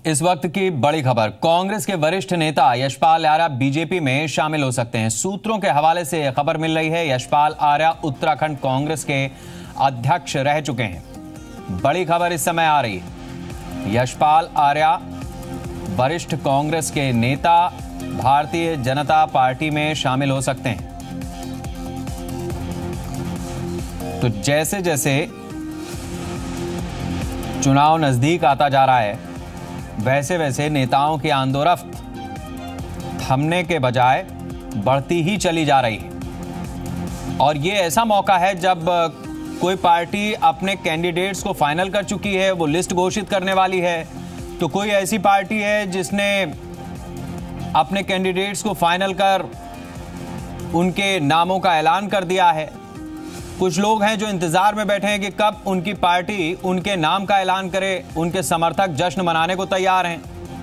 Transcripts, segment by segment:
इस वक्त की बड़ी खबर, कांग्रेस के वरिष्ठ नेता यशपाल आर्या बीजेपी में शामिल हो सकते हैं। सूत्रों के हवाले से यह खबर मिल रही है, यशपाल आर्या उत्तराखंड कांग्रेस के अध्यक्ष रह चुके हैं। बड़ी खबर इस समय आ रही है, यशपाल आर्या वरिष्ठ कांग्रेस के नेता भारतीय जनता पार्टी में शामिल हो सकते हैं। तो जैसे जैसे चुनाव नजदीक आता जा रहा है, वैसे वैसे नेताओं की आंदोरफ्त थमने के बजाय बढ़ती ही चली जा रही है। और ये ऐसा मौका है जब कोई पार्टी अपने कैंडिडेट्स को फाइनल कर चुकी है, वो लिस्ट घोषित करने वाली है, तो कोई ऐसी पार्टी है जिसने अपने कैंडिडेट्स को फाइनल कर उनके नामों का ऐलान कर दिया है। कुछ लोग हैं जो इंतजार में बैठे हैं कि कब उनकी पार्टी उनके नाम का ऐलान करे। उनके समर्थक जश्न मनाने को तैयार हैं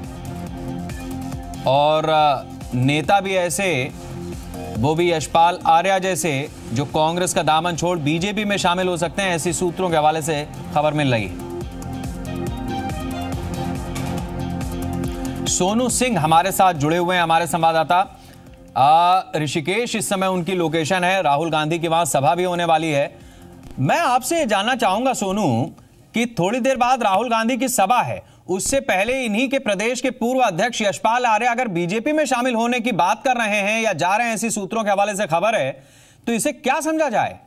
और नेता भी ऐसे, वो भी यशपाल आर्या जैसे, जो कांग्रेस का दामन छोड़ बीजेपी में शामिल हो सकते हैं। ऐसी सूत्रों के हवाले से खबर मिल रही है। सोनू सिंह हमारे साथ जुड़े हुए हैं, हमारे संवाददाता। ऋषिकेश इस समय उनकी लोकेशन है, राहुल गांधी की वहां सभा भी होने वाली है। मैं आपसे जानना चाहूंगा सोनू कि थोड़ी देर बाद राहुल गांधी की सभा है, उससे पहले इन्हीं के प्रदेश के पूर्व अध्यक्ष यशपाल आर्या अगर बीजेपी में शामिल होने की बात कर रहे हैं या जा रहे हैं, ऐसी सूत्रों के हवाले से खबर है, तो इसे क्या समझा जाए?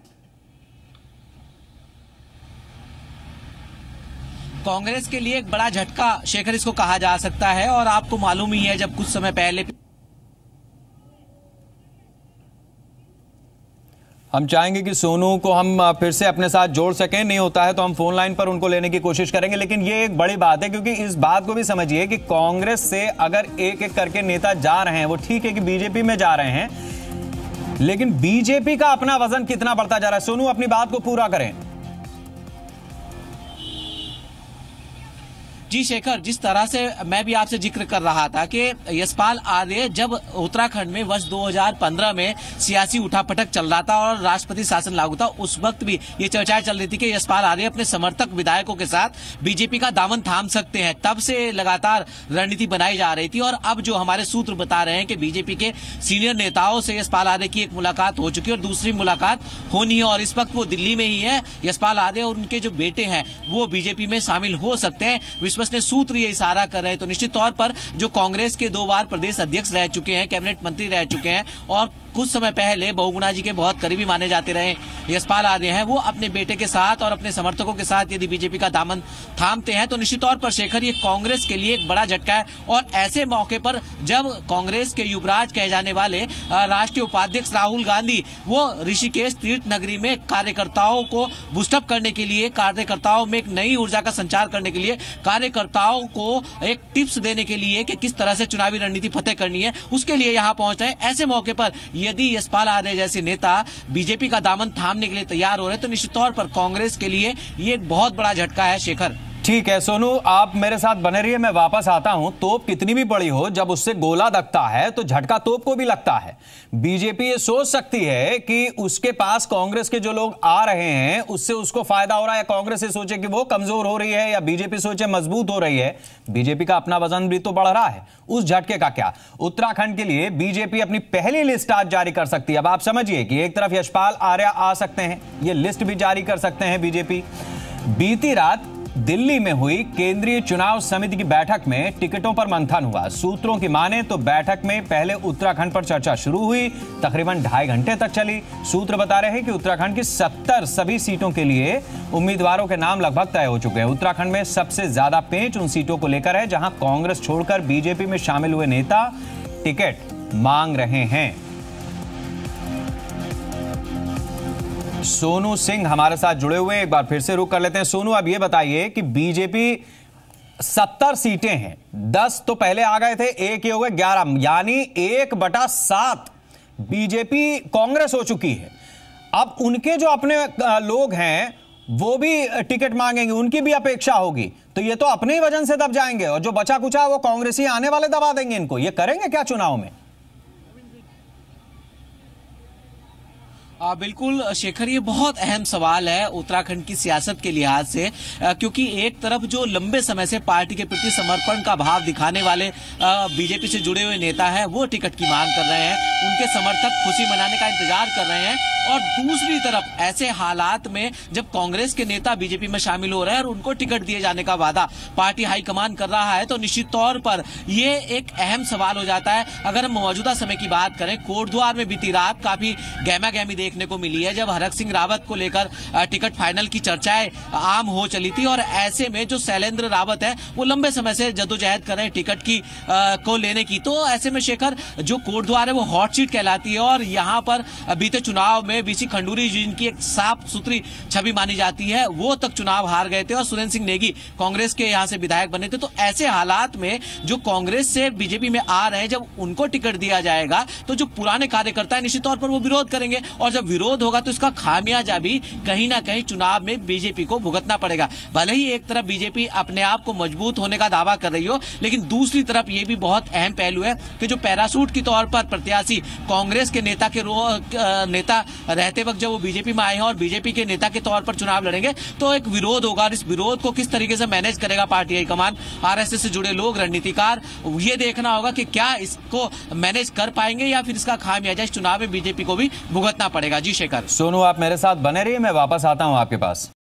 कांग्रेस के लिए एक बड़ा झटका शेखर इसको कहा जा सकता है। और आपको मालूम ही है, जब कुछ समय पहले हम चाहेंगे कि सोनू को हम फिर से अपने साथ जोड़ सकें, नहीं होता है तो हम फोन लाइन पर उनको लेने की कोशिश करेंगे। लेकिन ये एक बड़ी बात है, क्योंकि इस बात को भी समझिए कि कांग्रेस से अगर एक एक करके नेता जा रहे हैं, वो ठीक है कि बीजेपी में जा रहे हैं, लेकिन बीजेपी का अपना वजन कितना बढ़ता जा रहा है। सोनू अपनी बात को पूरा करें। जी शेखर, जिस तरह से मैं भी आपसे जिक्र कर रहा था कि यशपाल आर्य जब उत्तराखंड में वर्ष 2015 में सियासी उठापटक चल रहा था और राष्ट्रपति शासन लागू था, उस वक्त भी ये चर्चाएं चल रही थी कि यशपाल आर्य अपने समर्थक विधायकों के साथ बीजेपी का दामन थाम सकते हैं। तब से लगातार रणनीति बनाई जा रही थी। और अब जो हमारे सूत्र बता रहे हैं कि बीजेपी के सीनियर नेताओं से यशपाल आर्य की एक मुलाकात हो चुकी है और दूसरी मुलाकात होनी है, और इस वक्त वो दिल्ली में ही है। यशपाल आर्य और उनके जो बेटे हैं वो बीजेपी में शामिल हो सकते हैं। विश्वसनीय सूत्र ये इशारा कर रहे हैं। तो निश्चित तौर पर जो कांग्रेस के 2 बार प्रदेश अध्यक्ष रह चुके हैं, कैबिनेट मंत्री रह चुके हैं और कुछ समय पहले बहुगुणा जी के बहुत करीबी माने जाते रहे यशपाल आर्य हैं, वो अपने बेटे के साथ और अपने समर्थकों के साथ यदि बीजेपी का दामन थामते हैं तो निश्चित तौर पर शेखर ये कांग्रेस के लिए एक बड़ा झटका है। और ऐसे मौके पर जब कांग्रेस के युवराज कहे जाने वाले राष्ट्रीय उपाध्यक्ष राहुल गांधी वो ऋषिकेश तीर्थ नगरी में कार्यकर्ताओं को बूस्टअप करने के लिए, कार्यकर्ताओं में एक नई ऊर्जा का संचार करने के लिए, कार्यकर्ताओं को एक टिप्स देने के लिए कि किस तरह से चुनावी रणनीति फतेह करनी है, उसके लिए यहाँ पहुंच रहे हैं। ऐसे मौके पर यदि यशपाल आर्य जैसे नेता बीजेपी का दामन थामने के लिए तैयार हो रहे हैं तो निश्चित तौर पर कांग्रेस के लिए ये एक बहुत बड़ा झटका है। शेखर, ठीक है सोनू, आप मेरे साथ बने रहिए, मैं वापस आता हूं। तोप कितनी भी बड़ी हो, जब उससे गोला दगता है तो झटका तोप को भी लगता है। बीजेपी ये सोच सकती है कि उसके पास कांग्रेस के जो लोग आ रहे हैं उससे उसको फायदा हो रहा है, या कांग्रेस ये सोचे कि वो कमजोर हो रही है, या बीजेपी सोचे मजबूत हो रही है। बीजेपी का अपना वजन भी तो बढ़ रहा है, उस झटके का क्या? उत्तराखंड के लिए बीजेपी अपनी पहली लिस्ट आज जारी कर सकती है। अब आप समझिए कि एक तरफ यशपाल आर्या आ सकते हैं, ये लिस्ट भी जारी कर सकते हैं बीजेपी। बीती रात दिल्ली में हुई केंद्रीय चुनाव समिति की बैठक में टिकटों पर मंथन हुआ। सूत्रों की माने तो बैठक में पहले उत्तराखंड पर चर्चा शुरू हुई, तकरीबन 2.5 घंटे तक चली। सूत्र बता रहे हैं कि उत्तराखंड की 70 सभी सीटों के लिए उम्मीदवारों के नाम लगभग तय हो चुके हैं। उत्तराखंड में सबसे ज्यादा पेंच उन सीटों को लेकर है जहां कांग्रेस छोड़कर बीजेपी में शामिल हुए नेता टिकट मांग रहे हैं। सोनू सिंह हमारे साथ जुड़े हुए हैं, एक बार फिर से रुक कर लेते हैं। सोनू, अब ये बताइए कि बीजेपी 70 सीटें हैं, 10 तो पहले आ गए थे, 1 ये हो गए 11, यानी 1/7 बीजेपी कांग्रेस हो चुकी है। अब उनके जो अपने लोग हैं वो भी टिकट मांगेंगे, उनकी भी अपेक्षा होगी, तो ये तो अपने ही वजन से दब जाएंगे और जो बचा कुचा वो कांग्रेसी आने वाले दबा देंगे इनको। ये करेंगे क्या चुनाव में? बिल्कुल शेखर, ये बहुत अहम सवाल है उत्तराखंड की सियासत के लिहाज से, क्योंकि एक तरफ जो लंबे समय से पार्टी के प्रति समर्पण का भाव दिखाने वाले बीजेपी से जुड़े हुए नेता हैं, वो टिकट की मांग कर रहे हैं, उनके समर्थक खुशी मनाने का इंतजार कर रहे हैं, और दूसरी तरफ ऐसे हालात में जब कांग्रेस के नेता बीजेपी में शामिल हो रहे हैं और उनको टिकट दिए जाने का वादा पार्टी हाईकमान कर रहा है, तो निश्चित तौर पर ये एक अहम सवाल हो जाता है। अगर हम मौजूदा समय की बात करें, कोटद्वार में बीती रात काफी गहमा गहमी देखने को मिली है, जब हरक सिंह रावत को लेकर टिकट फाइनल की चर्चाएं आम हो चली थी, और ऐसे में जो शैलेंद्र रावत है वो लंबे समय से जद्दोजहद कर रहे हैं टिकट की को लेने की। तो ऐसे में शेखर, जो कोटद्वार है वो हॉट सीट कहलाती है, और यहाँ पर बीते चुनाव में बीसी खंडूरी, जिनकी एक साफ सुथरी छवि मानी जाती है, वो तक चुनाव हार गए थे और सुरेंद्र सिंह नेगी कांग्रेस के यहाँ से विधायक बने थे। तो ऐसे हालात में जो कांग्रेस से बीजेपी में आ रहे हैं, जब उनको टिकट दिया जाएगा तो जो पुराने कार्यकर्ता है निश्चित तौर पर वो विरोध करेंगे, और जब विरोध होगा तो इसका खामियाजा भी कहीं ना कहीं चुनाव में बीजेपी को भुगतना पड़ेगा। भले ही एक तरफ बीजेपी अपने आप को मजबूत होने का दावा कर रही हो, लेकिन दूसरी तरफ ये भी बहुत अहम पहलू है कि जो पैरासूट के तौर पर प्रत्याशी कांग्रेस के नेता रहते वक्त जब वो बीजेपी में आए हैं और बीजेपी के नेता के तौर पर चुनाव लड़ेंगे, तो एक विरोध होगा, और इस विरोध को किस तरीके से मैनेज करेगा पार्टी हाईकमान, आरएसएस से जुड़े लोग, रणनीतिकार, ये देखना होगा कि क्या इसको मैनेज कर पाएंगे या फिर इसका खामियाजा इस चुनाव में बीजेपी को भी भुगतना पड़ेगा। जी शेखर। सोनू, आप मेरे साथ बने रहिए, मैं वापस आता हूं आपके पास।